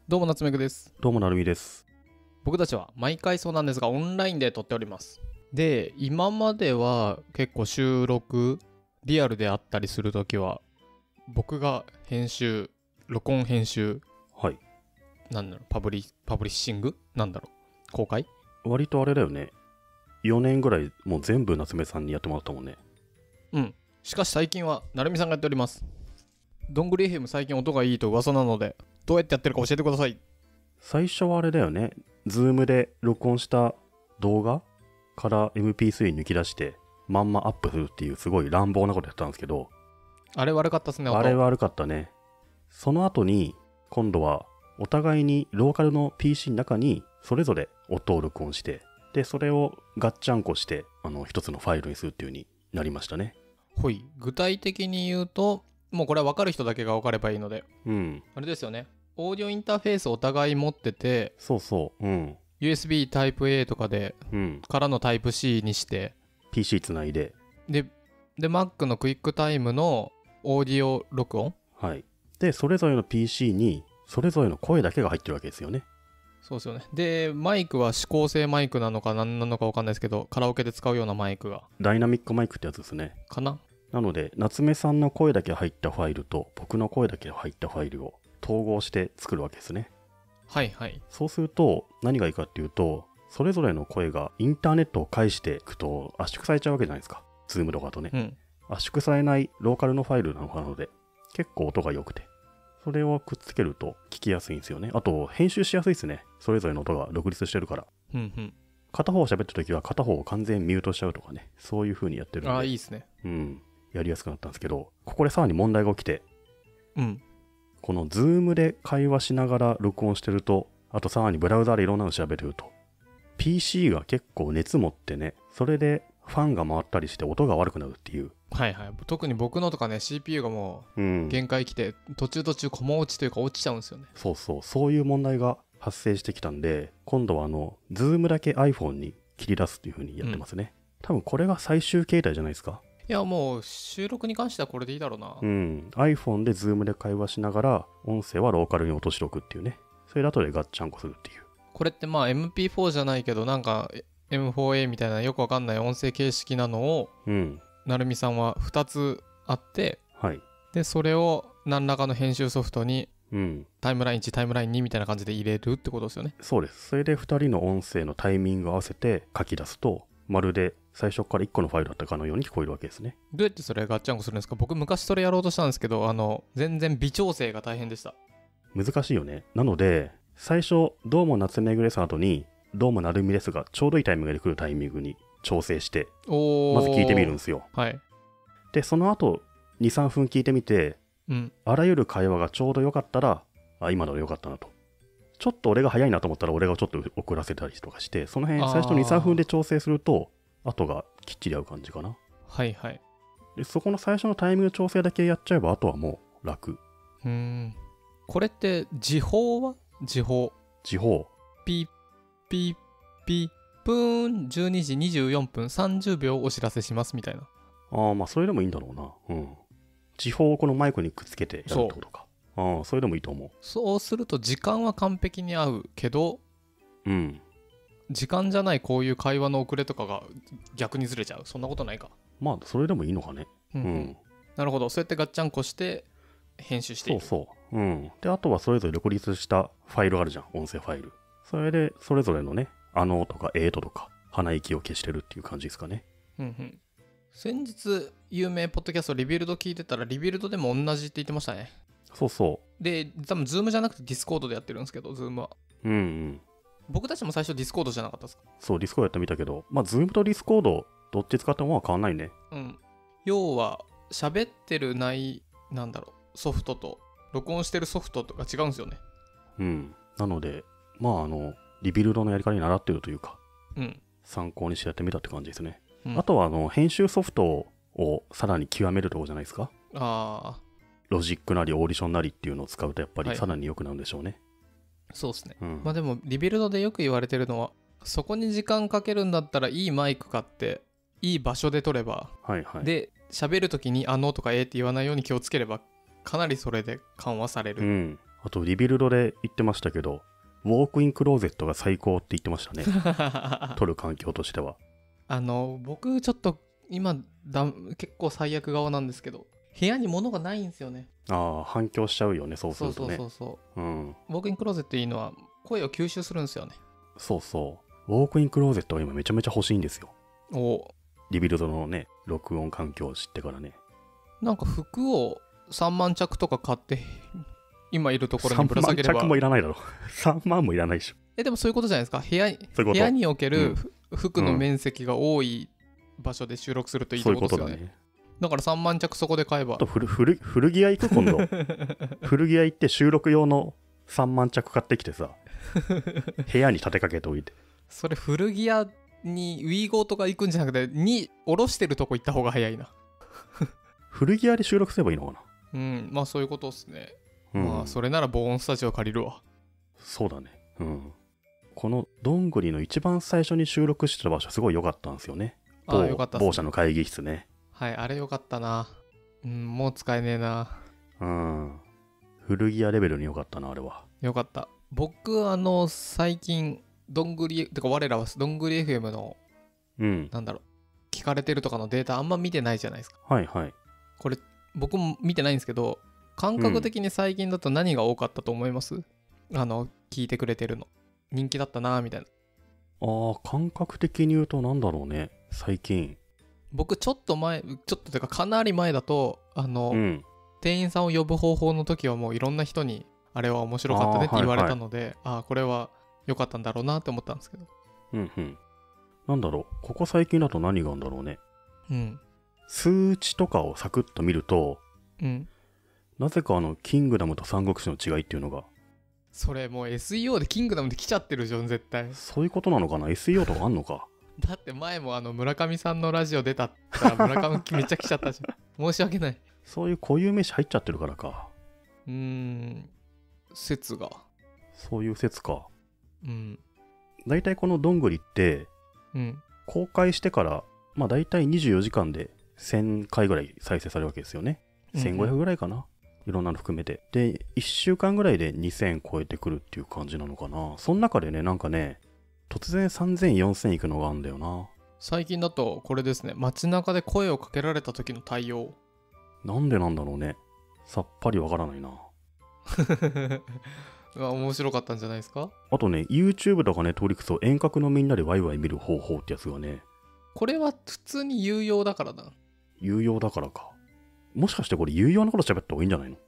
どうも夏目くです。 どうもなるみです。 僕たちは毎回そうなんですがオンラインで撮っております。で、今までは結構収録リアルであったりするときは僕が録音編集、 はい。 なんだろう、パブリッシングなんだろう、公開。 割とあれだよね。4年ぐらいもう全部夏目さんにやってもらったもんね。 うん。しかし最近はなるみさんがやっております。どんぐり FM 最近音がいいと噂なので、どうやってやってるか教えてください。 最初はあれだよね。ズームで録音した動画から MP3 抜き出してまんまアップするっていうすごい乱暴なことやったんですけど、 あれ悪かったっすね、音。 あれ悪かったね。その後に今度はお互いにローカルの PC の中にそれぞれ音を録音して、でそれをガッチャンコして一つのファイルにするっていう風になりましたね。 ほい。具体的に言うと、もうこれは分かる人だけが分かればいいので、あれですよね。オーディオインターフェースお互い持ってて、 そうそう。 USB Type-A とかで、からの Type-C にして、 PC つないで、 で、Mac のクイックタイムのオーディオ録音。 はい。で、それぞれの PC にそれぞれの声だけが入ってるわけですよね。 そうですよね。で、マイクは指向性マイクなのか何なのか分かんないですけど、カラオケで使うようなマイクが。 ダイナミックマイクってやつですね。 かな。 なので、夏目さんの声だけ入ったファイルと僕の声だけ入ったファイルを統合して作るわけですね。 はいはい。 そうすると何がいいかっていうと、それぞれの声がインターネットを介していくと圧縮されちゃうわけじゃないですか。ズームとかだとね。圧縮されないローカルのファイルなので、結構音が良くて。それをくっつけると聞きやすいんですよね。あと、編集しやすいですね。それぞれの音が独立してるから。片方喋った時は片方を完全ミュートしちゃうとかね。そういう風にやってるんで。 ああ、いいですね。 やりやすくなったんですけど、ここでさらに問題が起きて、このズームで会話しながら録音してると、あとさらにブラウザでいろんなの調べてると、PC が結構熱持ってね、それでファンが回ったりして音が悪くなるっていう。 はいはい。特に僕のとかね、CPU がもう限界来て、途中コマ落ちというか落ちちゃうんですよね。 そういう問題が発生してきたんで、今度はズームだけ iPhone に切り出すっていう風にやってますね。多分これが最終形態じゃないですか。 いやもう収録に関してはこれでいいだろうな。 iPhone で Zoom で会話しながら音声はローカルに落としておくっていうね。それで後でガッチャンコするっていう。 これってまあ MP4 じゃないけどなんか M4A みたいなよくわかんない音声形式なのを、なるみさんは2つあって、でそれを何らかの編集ソフトに、タイムライン1タイムライン2みたいな感じで入れるってことですよね。 そうです。それで2人の音声のタイミングを合わせて書き出すと、まるで最初から1個のファイルだったかのように聞こえるわけですね。 どうやってそれガッチャンコするんですか？僕昔それやろうとしたんですけど、全然微調整が大変でした。 難しいよね。なので最初どうも夏目ぐれさん後にどうもなるみですが、ちょうどいいタイミングで来るタイミングに調整してまず聞いてみるんですよ。でその後 2,3 分聞いてみて、あらゆる会話がちょうどよかったら、今のでよかったなと。ちょっと俺が早いなと思ったら俺がちょっと遅らせたりとかして、その辺最初 2,3 分で調整すると後がきっちり合う感じかな。でそこの最初のタイミング調整だけやっちゃえば、あとはもう楽。 これって時報は？時報ピッピッピップーン12時24分30秒お知らせしますみたいな。 まあそれでもいいんだろうな。時報をこのマイクにくっつけてやるってことか。それでもいいと思う。 そうすると時間は完璧に合うけど、時間じゃないこういう会話の遅れとかが逆にずれちゃう。そんなことないか。 まあそれでもいいのかね。 なるほど。そうやってガッチャンコして編集していく。 であとはそれぞれ独立したファイルあるじゃん、音声ファイル。それでそれぞれのね、とかとか鼻息を消してるっていう感じですかね。 先日有名ポッドキャストリビルド聞いてたら、リビルドでも同じって言ってましたね。で多分 Zoom じゃなくて Discord でやってるんですけど、Zoom は僕たちも最初 Discord じゃなかったですか？ そう、Discord やってみたけど、まあ Zoom と Discord どっち使っても変わんないね。 要は喋ってるソフトと録音してるソフトとか違うんですよね。 なのでまあリビルドのやり方に習ってるというか、参考にしてやってみたって感じですね。あとは編集ソフトをさらに極めるところじゃないですか。ロジックなりオーディションなりっていうのを使うとやっぱりさらに良くなるんでしょうね。 そうですね。まあでもリビルドでよく言われてるのは、そこに時間かけるんだったらいいマイク買っていい場所で撮れば、で喋るときにとかって言わないように気をつければかなりそれで緩和される、 あとリビルドで言ってましたけど、ウォークインクローゼットが最高って言ってましたね。撮る環境としては。 僕ちょっと今結構最悪側なんですけど、部屋に物がないんですよね。 ああ、反響しちゃうよね、そうするとね。 そう、うん、ウォークインクローゼットいいのは声を吸収するんですよね。 そうそう、ウォークインクローゼットは今めちゃめちゃ欲しいんですよ。リビルドのね、録音環境を知ってからね。 なんか服を3万着とか買って今いるところにぶら下げれば。 3万着もいらないだろ3万もいらないでしょ。 でもそういうことじゃないですか。部屋における、服の面積が多い場所で収録するといいってことですよね。そういうことだね。だから3万着そこで買えば。 あと古着屋行く今度古着屋行って収録用の3万着買ってきてさ部屋に立てかけておいて。 それ古着屋にウィーゴーとか行くんじゃなくて下ろしてるとこ行った方が早いな古着屋で収録すればいいのかな。 うん、まあそういうことっすね。まあそれなら防音スタジオ借りるわ。 そうだね。うん。このどんぐりの一番最初に収録してた場所すごい良かったんですよね。 よかったっすね。 某社の会議室ね。 はい、あれ良かったな。もう使えねえな。 古着屋レベルに良かったな、あれは。 良かった。僕最近どんぐりてか我らはどんぐり FM のなんだろう、聞かれてるとかのデータあんま見てないじゃないですか。 はいはい。 これ僕も見てないんですけど、感覚的に最近だと何が多かったと思います？聞いてくれてるの人気だったなみたいな。 感覚的に言うとなんだろうね。最近僕ちょっとというかかなり前だと店員さんを呼ぶ方法の時はもういろんな人にあれは面白かったねって言われたので、これは良かったんだろうなって思ったんですけど。 なんだろう、ここ最近だと何があるんだろうね。数値とかをサクッと見ると、なぜかキングダムと三国志の違いっていうのが。 それもう SEO でキングダムで来ちゃってるじゃん絶対。 そういうことなのかな。 SEO とかあんのかだって前も村上さんのラジオ出たら村上めっちゃ来ちゃったじゃん申し訳ない。 そういう固有名詞入っちゃってるからか。 説が。 そういう説か。だいたいこのどんぐりって、公開してからまあだいたい24時間で1000回ぐらい再生されるわけですよね。1500ぐらいかな、いろんなの含めて。で1週間ぐらいで2000超えてくるっていう感じなのかな。その中でね、なんかね、突然3000、4000いくのがあるんだよな。 最近だとこれですね、街中で声をかけられた時の対応。 なんでなんだろうね。さっぱりわからないな面白かったんじゃないですか。 あとね、YouTube とかNetflixを遠隔のみんなでワイワイ見る方法ってやつがね。 これは普通に有用だからだ。 有用だからか。もしかしてこれ有用なこと喋った方がいいんじゃないの？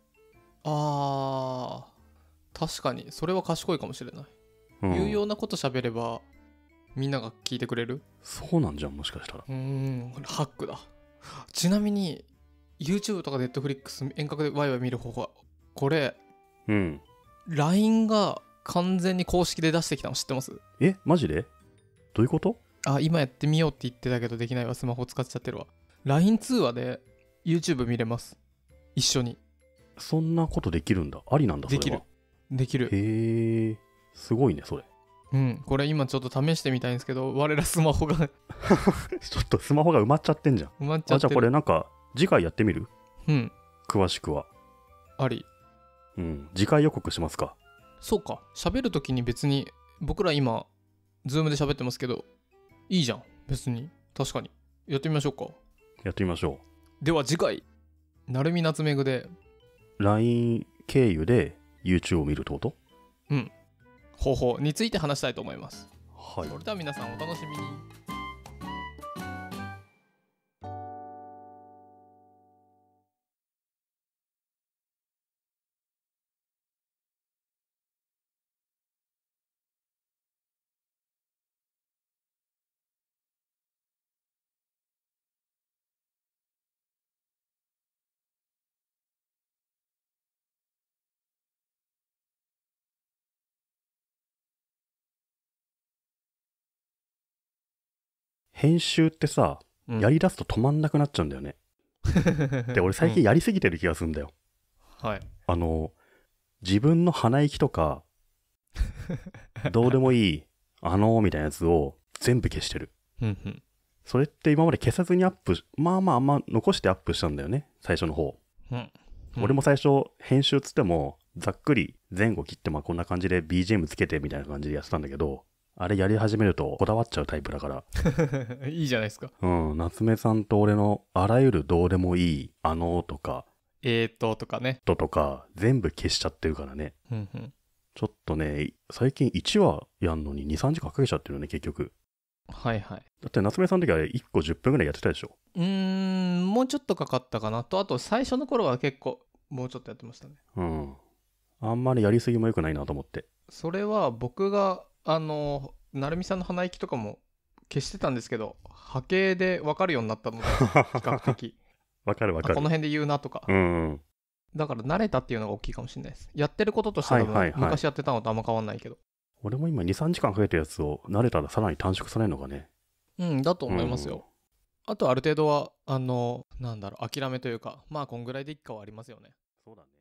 確かにそれは賢いかもしれない。有用なこと喋ればみんなが聞いてくれる。 そうなんじゃん、もしかしたら。 これハックだ。ちなみに YouTube とか Netflix 遠隔でワイワイ見る方法、これLINE が完全に公式で出してきたの知ってます？ マジで？どういうこと？ 今やってみようって言ってたけどできないわ、スマホ使っちゃってるわ。 LINE 通話で YouTube 見れます、一緒に。 そんなことできるんだ。ありなんだ。それはできる。 へえ、すごいねそれ。 これ今ちょっと試してみたいんですけど、我らスマホがちょっとスマホが埋まっちゃってんじゃん。 埋まっちゃってる。 じゃあこれなんか次回やってみる？詳しくはあり。 次回予告しますか。 そうか、喋るときに別に僕ら今 Zoom で喋ってますけどいいじゃん別に。確かにやってみましょうか。 やってみましょう。では次回なるみなつめぐで LINE 経由で YouTube を見るってこと？ 方法について話したいと思います。 はい。 それでは皆さんお楽しみに。 編集ってさ、やりだすと止まんなくなっちゃうんだよね。で、俺最近やりすぎてる気がするんだよ。自分の鼻息とか、どうでもいい、みたいなやつを全部消してる。それって今まで消さずにまあ残してアップしたんだよね、最初の方。俺も最初編集つってもざっくり前後切ってこんな感じで BGM つけてみたいな感じでやってたんだけど、あれやり始めるとこだわっちゃうタイプだからいいじゃないですか。 夏目さんと俺のあらゆるどうでもいいとかとかねとか全部消しちゃってるからね。ちょっとね、最近1話やんのに 2,3 時間かけちゃってるよね、結局。 はいはい。 だって夏目さんの時は1個10分ぐらいやってたでしょ。 もうちょっとかかったかなと。あと最初の頃は結構もうちょっとやってましたね。 あんまりやりすぎも良くないなと思って。 それは僕が成美さんの鼻息とかも消してたんですけど、波形で分かるようになったので比較的分かる分かる。 この辺で言うなとか、だから慣れたっていうのが大きいかもしれないです。やってることとしては昔やってたのとあんま変わんないけど、 俺も今 2,3 時間かけたやつを慣れたらさらに短縮されるのかね。 だと思いますよ。あとある程度はなんだろう、諦めというか、まあこんぐらいでいっかはありますよね。 そうだね。